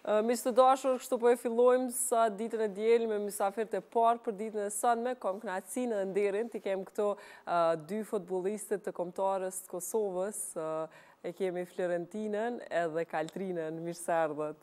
Miq të dashur, kështu po e fillojmë sa ditën e diel me mysafirët e parë për ditën e sotme. Kam kënaqësinë dhe nderin të kem këto dy futbollistët të kombëtarës të Kosovës. E kemi Florentinën edhe Kaltrinën. Mirë se erdhët.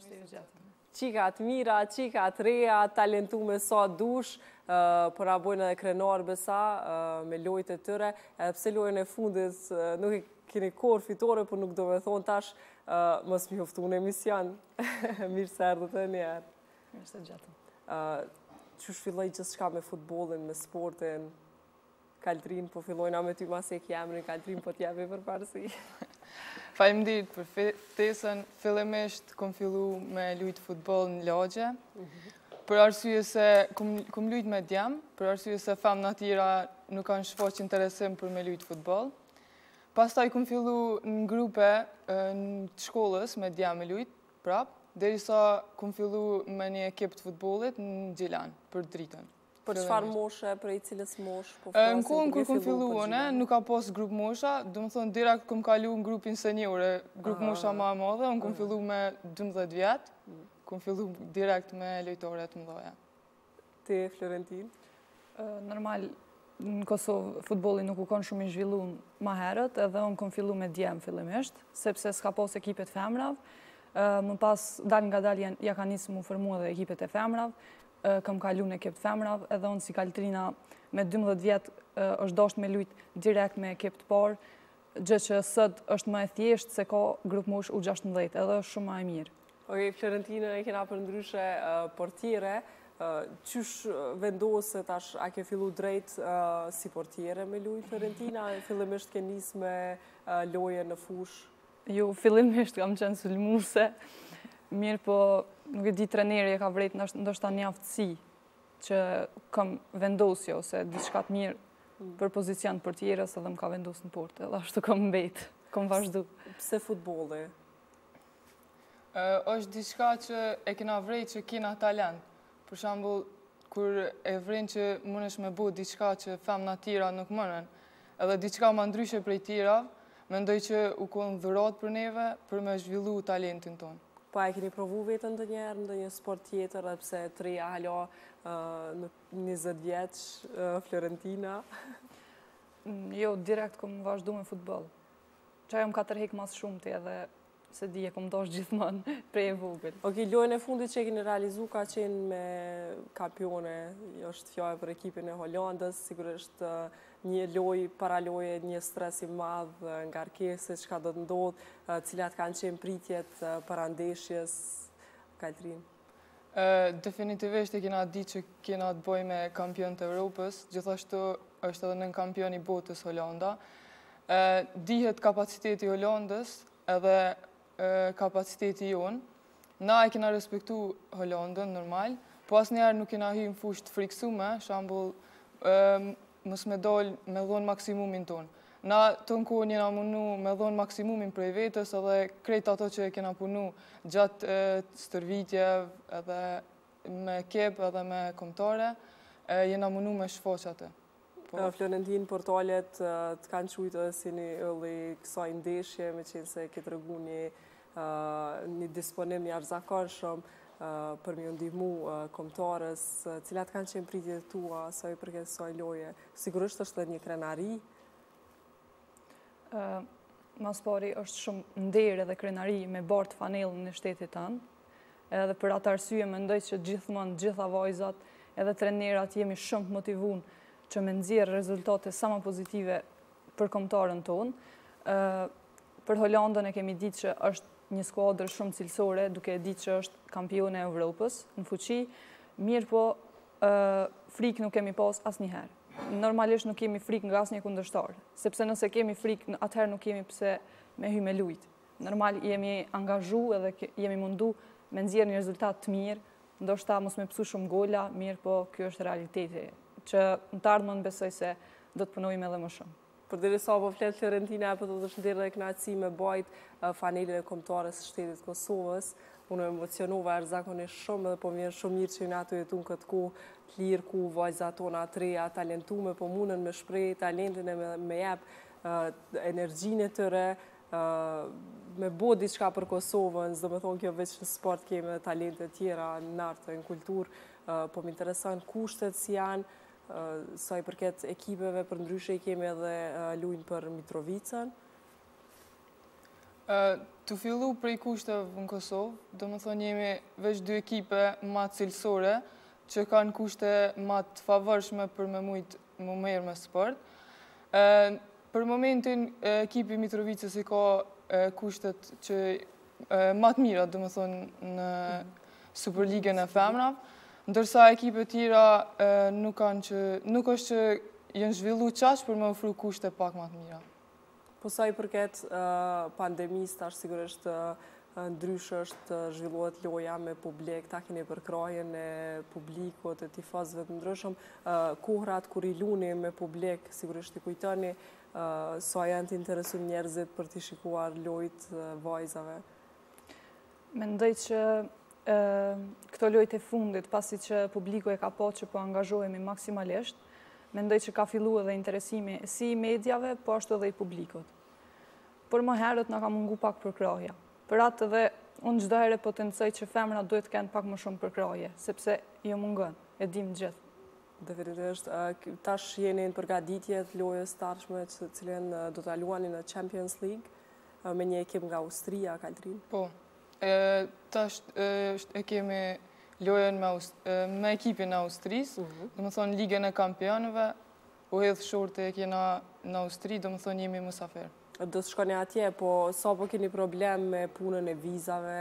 Qika të mira, qika të reja, talentume sa dush, për a bojnë edhe krenar besa me lojtë e tëre, edhe pse lojën e fundit nuk i keni korë fitore, për nuk do me thonë tash mos mi hoftu në emision. Mirë se erdhët e njerë. Mirë se gjatëm. Që shfilloj gjithë shka me futbolin, me sportin, Kaltrin, po fillojna me ty mas e kjemrin, Kaltrin po t'jeve për parësi. Faleminderit për ftesën. Fillimisht kom fillu me lujtë futboll në lagje, për arsye se kom lujtë me djem, për arsye se femna tjera nuk kanë shfaq interesim për me lujtë futboll. Pastaj kom fillu në grupe në shkollës me djem me lujtë prap, derisa kom fillu me një ekip të futbollit në Gjilan për dritën. Për çfarë moshe, për i cilës mosh? Në kohën kur kom fillu une, nuk ka pas grup mosha, do më thonë direkt kom kalu në grupin seniore, grup mosha ma e madhe, unë kom fillu me 12 vjetë, kom fillu direkt me lojtore të mëdhaja. Ti, Florentin? Normal, në Kosovë futbolli nuk u konë shumë i zhvillu ma herët, edhe unë kom fillu me djem fillimisht, sepse s'ka pas ekipet femrav, më pas dal nga dal ja ka nisë mu formu edhe ekipet e femrav, kam kalu në ekip të femrav, edhe unë si Kaltrina me 12 vjetë është dosht me lujt direkt me ekip të parë, gjë që sët është më e thjesht se ka grup mosh U16, edhe është shumë më e mirë. Okej, Florentina e kena për ndryshe portiere, qysh vendose tash a ke fillu drejt si portiere me lujt Florentina, fillimisht ke nis me loje në fush? Jo, fillimisht kam qenë sulmuse, mirë po nuk e di treneri e ka vrejt ndoshta një aftësi që kam vendosje ose diçka të mirë për pozicion portierës edhe më ka vendos në portë, edhe ashtu kam mbet, kam vazhdu. Pse futbolli? Është diçka që e kena vrejt që kena talent. Për shembull, kur e vrejnë që mundesh me bo diçka që femna tjera nuk mënen, edhe diçka ma ndryshe prej tjera, mendoj që u konë dhurat për neve për me zhvillu talentin tonë. Po e keni provu vetën të njerë në një sport tjetër, dhe pse të reja halo në 20 vjeç, Florentina? Jo, direkt kom vazhdu me futbol. Qa jam 4 hek mas shumë të edhe se di e kom dosh gjithmonë prej e vogël. Okej, lojën e fundit që e keni realizu ka qenë me kampione, është fjallë për ekipin e Hollandës, sigurisht një loj, para loje, një stres i madhë, ngarkese, që ka do të ndodhë, cilat kanë qenë pritjet para ndeshjes, Kaltrin? Definitivisht e kena di që kena të boj me kampion të Europës, gjithashtu është edhe në kampion i botës Hollanda. Dihet kapaciteti Hollandës edhe kapaciteti jonë. Na e kena respektu Hollandën, normal, po asë njerë nuk kena hy në fush të friksume, shambull, mës me dollë me dhonë maksimumin tonë. Na të në kohën jena munu me dhonë maksimumin prej vetës edhe krejt ato që kena punu gjatë stërvitjev edhe me kep edhe me komtare, jena munu me shfoq atë. Florentin, portalet të kanë qujtë edhe si një ëllë kësaj ndeshje, me qenë se këtë rëgu një disponim një arzakonshëm për mjë ndihmu kombëtarës, cilat kanë qenë pritjet tua, sa i përket kësaj loje. Sigurisht është edhe një krenari? Mas pari është shumë nderë edhe krenari me bartë fanelën në shtetit tanë, edhe për atë arsye mendoj që gjithmonë gjitha vajzat edhe trenerat jemi shumë të motivun që me nxjerrë rezultate sa më pozitive për kombëtarën tonë. Për Hollandën e kemi ditë që është një skuadrë shumë cilësore, duke e ditë që është kampione e Evropës në fuqi, mirë po frikë nuk kemi pas asnjëherë. Normalisht nuk kemi frikë nga asnjë kundërshtar, sepse nëse kemi frikë, atëherë nuk kemi pse me hy me lujt. Normal jemi angazhu edhe jemi mundu me nxjerrë një rezultat të mirë, ndoshta mos me psu shumë gola, mirë po kjo është realiteti, që në të ardhmen besoj se do të punojmë edhe më shumë. Për dhe sa po fletë Florentina, për të të shëndirë dhe kënaqësi me bajt fanelin e kombëtarës së shtetit Kosovës. Unë emocionova zakonisht shumë dhe po më vjen shumë mirë që në ato jetu në këtë kohë të lirë ku vajzat tona të reja talentume, po munën me shprej talentin e me jep energjinë e tëre, me bo diçka për Kosovën, s'do me thonë kjo veç në sport keme talente tjera, në artë, në kulturë, po më interesan kushtet si janë, sa i përket ekipeve, për ndryshe i kemi edhe lujnë për Mitrovicën. Të fillu prej kushteve në Kosovë, do më thonë jemi veç 2 ekipe ma cilësore, që kanë kushte ma të favorshme për me mujtë më merë me sport. Për momentin, ekipi Mitrovicës i ka kushtet që ma të mira, do më thonë, në Superligën e femrave, ndërsa ekipe tjera nuk është që jenë zhvillu qash për me ofru kushte pak ma të mira. Po sa i përket pandemisë, tash sigurisht ndryshë është zhvilluat loja me publik, ta keni përkrajen e publikut, e tifazëve të ndryshëm, kohrat kur i luni me publik, sigurisht i kujtoni, sa janë të interesu njerëzit për të shikuar lojt vajzave? Mendoj që këto lojt e fundit, pasi që publiku e ka po që po angazhohemi maksimalisht, mendoj që ka fillu edhe interesimi si i medjave, po ashtu edhe i publikut. Por më herët nga ka mungu pak përkraja. Për atë edhe, unë çdo herë potencoj që femra duhet të kenë pak më shumë përkraje, sepse jo mungën, e dim gjithë. Definitivisht, tash jeni në përgatitje të lojës tarshme që cilën do të luani në Champions League, me një ekip nga Austria, Kaltrin. Po, tash e kemi lojën me ekipin e Austrisë, do më thonë Ligën e Kampionëve, u hedhë shorte e kena në Austri, do më thonë jemi mësafer. Do të shkoni atje, po sa po keni problem me punën e vizave?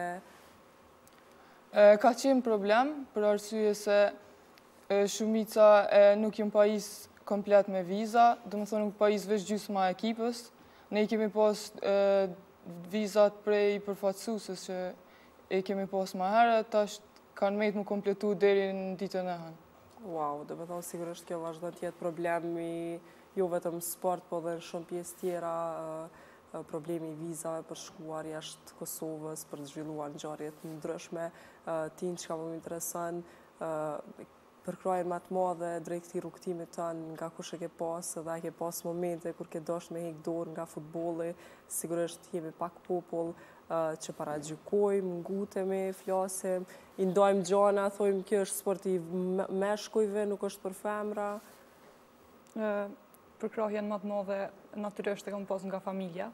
Ka qenë problem, për arsye se shumica nuk jem pajis komplet me viza, do më thonë nuk pajis veç gjysma ekipës. Ne i kemi pas vizat prej përfaqësuesës që e kemi pas ma herë, tash kanë mejtë më kompletu deri në ditën e hënë. Wow, do me thonë sigurisht kjo vazhdo tjetë problemi, jo vetëm sport, po dhe në shumë pjesë tjera, problemi i vizave për shkuar jashtë Kosovës, për të zhvilluar ngjarje të ndryshme. Ti që ka më intereson, përkrajen më të madhe drejt këtij rrugtimit tënë, nga kush e ke pas, edhe ke pas momente kur ke dashur me hek dorë nga futbolli, sigurisht jemi pak popull që paragjykojmë, ngutemi, flasim, i ndajmë gjana, thojmë kjo është sport i meshkujve, nuk është për femra. Përkrahjen më të madhe natyrisht e kam pas nga familja.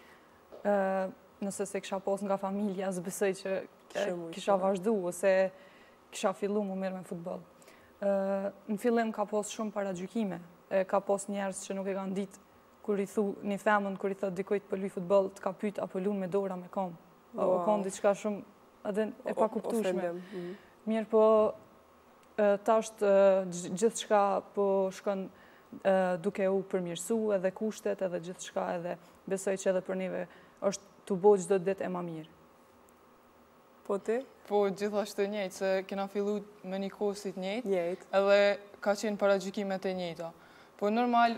Nëse se kisha pas nga familja, zbesoj që kisha vazhdu ose kisha fillu më mirë me futboll. Në fillim ka pas shumë paragjykime, ka pas njerëz që nuk e kanë ditë kur i thu një femën, kur i thot dikujt për luj futboll, të ka pyet apo lun me dora me kom. O kon diçka shumë e pakuptueshme. Mirë po tash gjithçka po shkon duke u përmirësu edhe kushtet edhe gjithçka, edhe besoj që edhe për neve është të bëjë çdo ditë e më mirë. Po ti? Po gjithashtu njëjtë, se kena fillu me një kosit njëjtë, edhe ka qenë paragjykimet e njëjta. Po normal,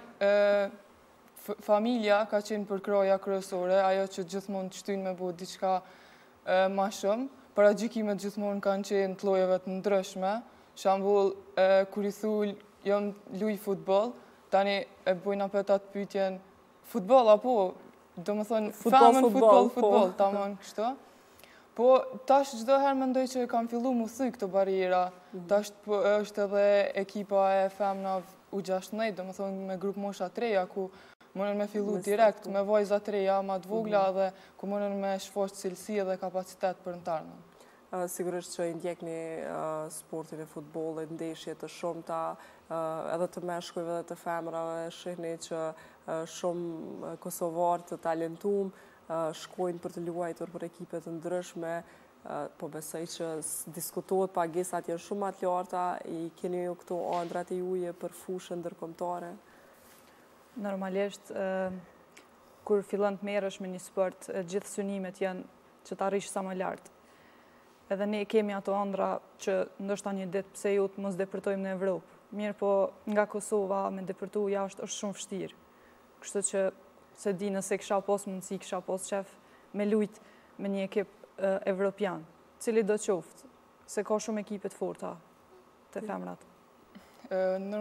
familja ka qenë përkraja kryesore, ajo që gjithmonë të shtynë me bëjë diçka ma shumë. Paragjykimet gjithmonë kanë qenë të llojeve të ndryshme. Shembull, kur i thuj jam luj futboll, tani e bojnë apetat pyetjen futboll apo do më thonë femën futboll, tamam kështu. Po tash çdo herë mendoj që kam fillu mu thyj këto barriera. Tash është edhe ekipa e femnave U16, do më thonë me grup mosha të reja, ku mënën me fillu direkt me vajza të reja, ma të vogla, dhe ku mënën me shfaqë cilësi dhe kapacitet për në tarmën. Sigurisht që i ndjekni sportin e futbollit, ndeshje të shumta, edhe të meshkujve dhe të femrave, shihni që shumë kosovarë të talentuar shkojnë për të luajtur për ekipe të ndryshme, po besoj që diskutohet pagesat janë shumë më të larta, i keni ju këto ëndrat e juaja për fushën ndërkombëtare? Normalisht, kur fillon të merresh me një sport, gjithë synimet janë që të arrish sa më lart. Edhe ne kemi ato ëndra që ndoshta një ditë pse ju të mos depërtojmë në Evropë. Mirë po nga Kosova me depërtu jashtë është shumë vështirë. Kështu që se di nëse kisha pas mundësi, kisha pas qef me lujt me një ekip evropian, cili do qoftë, se ka shumë ekipe të forta të femrat.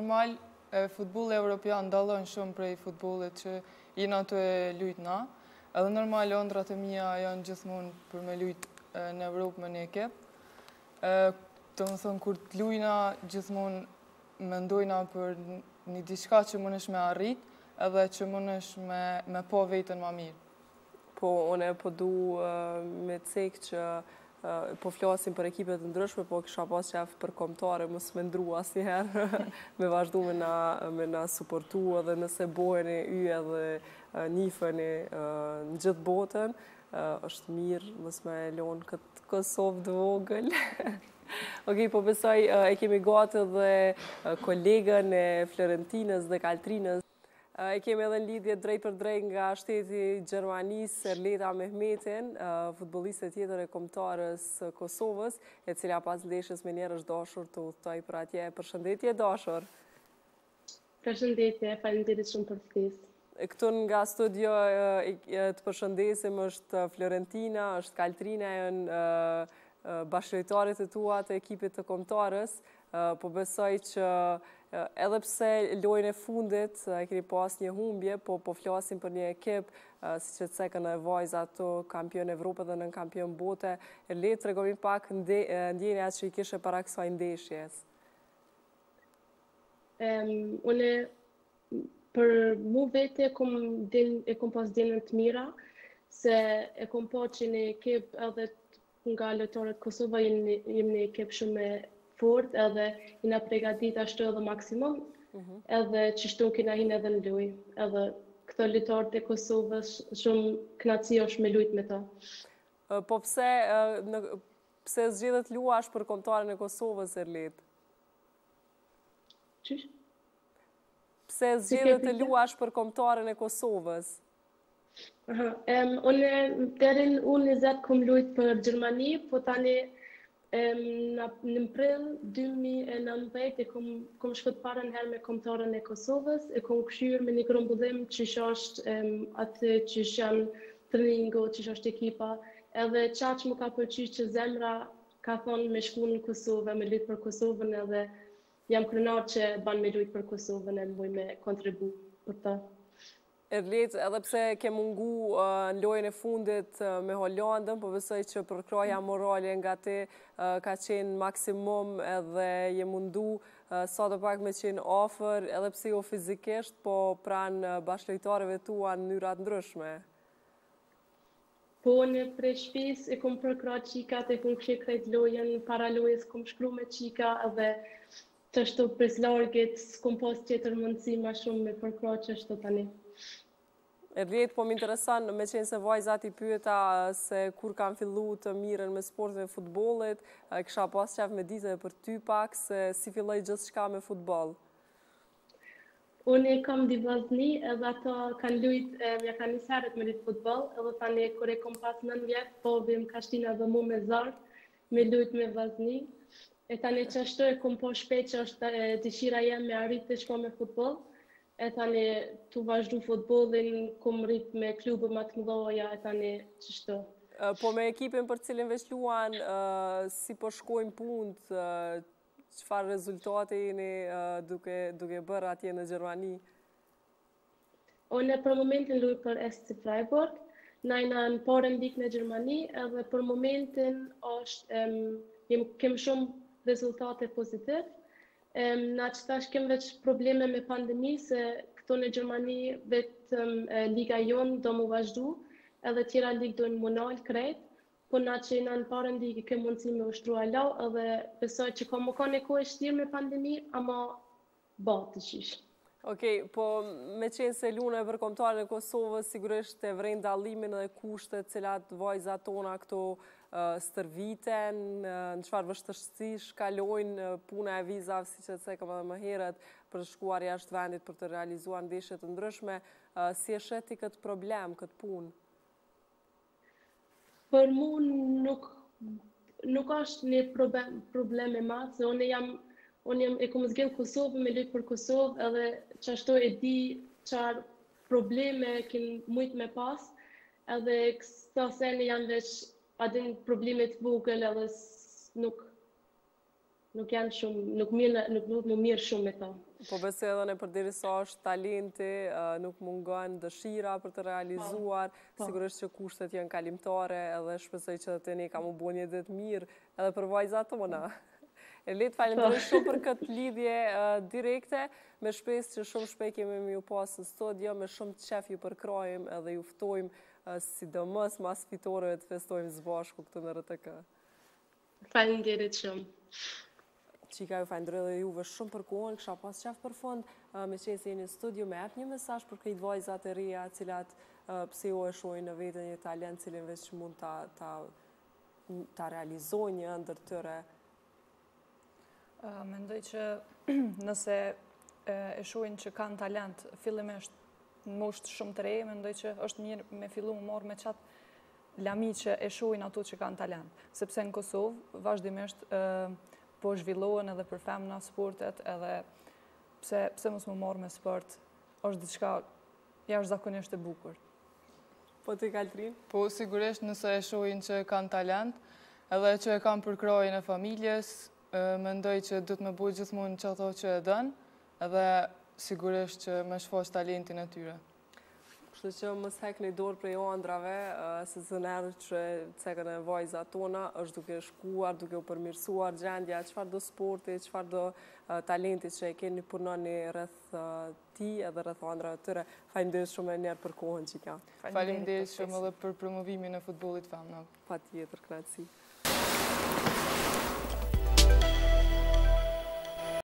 Normal, futbolli evropian dallon shumë prej futbollit që jena të lujt na. Edhe normal, ëndrat e mia janë gjithmonë për me lujtë në Evropë me një ekip. Të më thënë, kur të lujna, gjithmonë mendojna për një diçka që mënesh me arrit, edhe që mënesh me po vetën ma mirë. Po, une po du me cek që po flasim për ekipet të ndryshme, po kisha pas qef për kombëtare, mos me ndru asnjëherë, me vazhdu me na suportu, edhe nëse bojeni y edhe njifeni në gjithë botën, është mirë, mos me lonë këtë Kosovë të vogël. Okej, po besoj e kemi gati dhe kolegën e Florentinës dhe Kaltrinës. E kemi edhe në lidhje drejt për drejt nga shteti Gjermanisë, Erëleta Memetin, futbolliste tjetër e kombëtarës Kosovës, e cila pas ndeshjes me njerë është dashur të udhtoj për atje. Përshëndetje, dashur. Përshëndetje, faleminderit shumë për ftesë. Këtu nga studio të përshëndesim është Florentina, është Kaltrina, janë bashkëlojtarit e tua të ekipit të kombëtarës, po besoj që edhe pse lojën e fundit e keni pas një humbje, po flasim për një ekip, si që të sekën e vajza ato kampion Evropë dhe në kampion bote. Erëleta, tregomi pak ndjenjat që i kishe para kësaj ndeshjes. Une, për mu vete, e kom pas djenën të mira, se e kom po që një ekip edhe nga lojtarët Kosova jem një ekip shumë fort, edhe jena pregadit ashtu edhe maksimum, edhe që shtu kena hin edhe në luj. Edhe këto lojtarët e Kosovës shumë knaci është me lujt me ta. Po pse zgjedhët luash për kombëtaren e Kosovës, Erëleta? Qysh? Pse zgjedhët të luash për kombëtaren e Kosovës? Unë 20 kom lujt për Gjermani, po tani në prill 2019 e kom shkët parën herë me kombëtaren e Kosovës, e kom këshyr me një grumbullim që është atë që janë treningo, që është ekipa, edhe që më ka përqysh që zemra ka thonë me shku në Kosovë, me lujt për Kosovën, edhe jam krenar që ban me lujt për Kosovën e mboj me kontribu për ta. Erëleta, edhe pse ke mungu në lojën e fundit me Hollandën, po besoj që përkraja morale nga ti ka qenë maksimum edhe je mundu sa të pak me qenë ofër, edhe pse jo fizikisht, po pranë bashkëlojtarëve tua në mënyrat ndryshme. Po në prej shpis e kom përkra qikat, e kom këshe krejt lojën, para lojës kom shkru me qika, edhe që shtu pres largit, s'kom pas tjetër mundësi ma shumë me përkra që shtu tani. Erëleta, po më interesan me qenë se vajzat i pyeta se kur kanë fillu të miren me sportin e futbollit, kisha pas qef me ditë edhe për ty pak se si filloj gjithçka me futboll. Unë kam di vllazni, edhe ato kanë lujt, ja kanë njës herët me lujt futboll, edhe tani kur e kom pas 9 vjet, po vim ka shtina dhe mu me zarë, me lujt me vllazni. E tani që ashtu e kom po shpejt që është dëshira jem me arrit të shko me futboll. E tani të vazhdu futbolin, kom rrit me klubë më të mëdhoja, e tani qështu. Po me ekipin për cilin veç luan, si po shkojnë punët, çfarë rezultate jeni duke bërë atje në Gjermani? Unë për momentin luj për SC Freiburg, na jena në parën lig në Gjermani, edhe për momentin kem shumë rezultate pozitiv. Na që tash kem veç probleme me pandemi, se këto në Gjermani vetëm liga jonë do mu vazhdu, edhe tjera ligë do në munal krejt, po na që jena në parën ligë kem mundësi me ushtru alau, edhe besoj që ka më ka një kohë e shtirë me pandemi, ama batë të qish. Okej, po me qenë se lune për kombëtaren e Kosovës, sigurisht e vren dallimin dhe kushtet cilat vajzat tona këto stërviten, në çfarë vështirësish kalojnë puna e vizave, siç e thekëm edhe më herët, për të shkuar jashtë vendit për të realizuar ndeshje të ndryshme. Si e shet ti këtë problem, këtë punë? Për mu nuk është një problem e madh, se unë e kom zgjedh Kosovë me lujt për Kosovë, edhe që ashtu e di çfarë probleme kin mujt me pas, edhe këto sene janë veç adin problemet vogël, edhe nuk nuk janë shumë, nuk më mirë shumë me ta. Po besoj edhe në përderisa është talenti, nuk mungon dëshira për të realizuar, sigurisht që kushtet janë kalimtare edhe shpresoj që të ne ka më bu një ditë mirë edhe për vajzat tona. Erëleta, falenderoj shumë për këtë lidhje direkte, me shpresë që shumë shpejt kemi me ju pas në studio, me shumë qef ju përkrojmë edhe ju ftojmë sidomos mas fitoreve të festojmë së bashku këtu në RTK. Falenderit shumë. Qika ju falenderoj dhe juve shumë për kohën, kësha pas qef për fund, me qenë se jeni në studio, me ep një mesazh për këtë vajzat e reja, cilat pse jo e shohin në vetën një talent, cilin veç mund ta realizojnë një ndër tyre. Mendoj që nëse e shohin që kanë talent, fillimisht në moshë shumë të re, mendoj që është mirë me fillu më marrë me qatë lami që e shohin ato që kanë talent. Sepse në Kosovë, vazhdimisht, po zhvillohen edhe për femna sportet, edhe pse mos më marrë me sport, është diçka jashtëzakonisht e bukur. Po ti, Kaltrin? Po sigurisht nëse e shohin që kanë talent, edhe që e kanë përkrojën e familjes, mendoj që du të me bujë gjithmonë që ato që e dënë, edhe sigurisht që me shfaq talentin e tyre. Kështu që mos hekni dorë prej andrave, se zënerë që cekën e vajzat tona është duke shkuar, duke u përmirësuar gjendja, qëfar do sporti, qëfar do talenti që e keni punoni rreth ti edhe rreth andrave tëre. Faleminderit shumë e njerë për kohën që ka. Faleminderit shumë edhe për promovimin e futbollit femnave. Patjetër, kënaqësi.